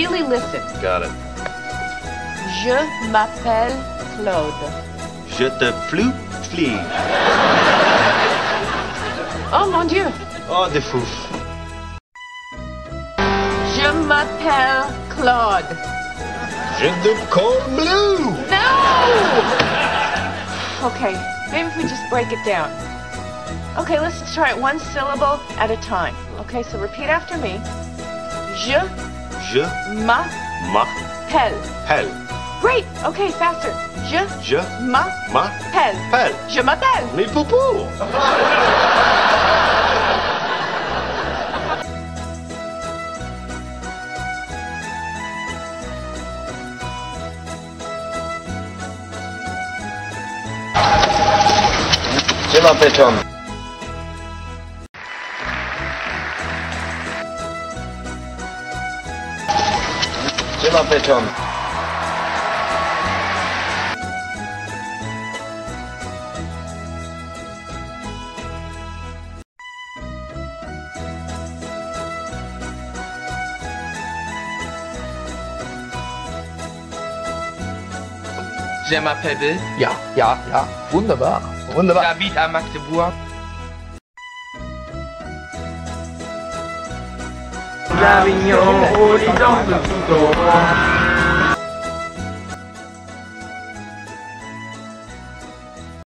really listen. Got it. Je m'appelle Claude. Je te flie. Oh mon Dieu. Oh, des fouf. Je m'appelle Claude. Je te call blue. No! Okay, maybe if we just break it down. Okay, let's try it one syllable at a time. Okay, so repeat after me. Je m'appelle. Hell. Great. Okay, faster. Je m'appelle. Pelle. Je m'appelle. Mais poupou. Je m'appelle Tom. Je m'appelle Tom. Je m'appelle Bill. Ja, wunderbar. J'habite à Magdebourg. L'Avignon, au lit dans le tout au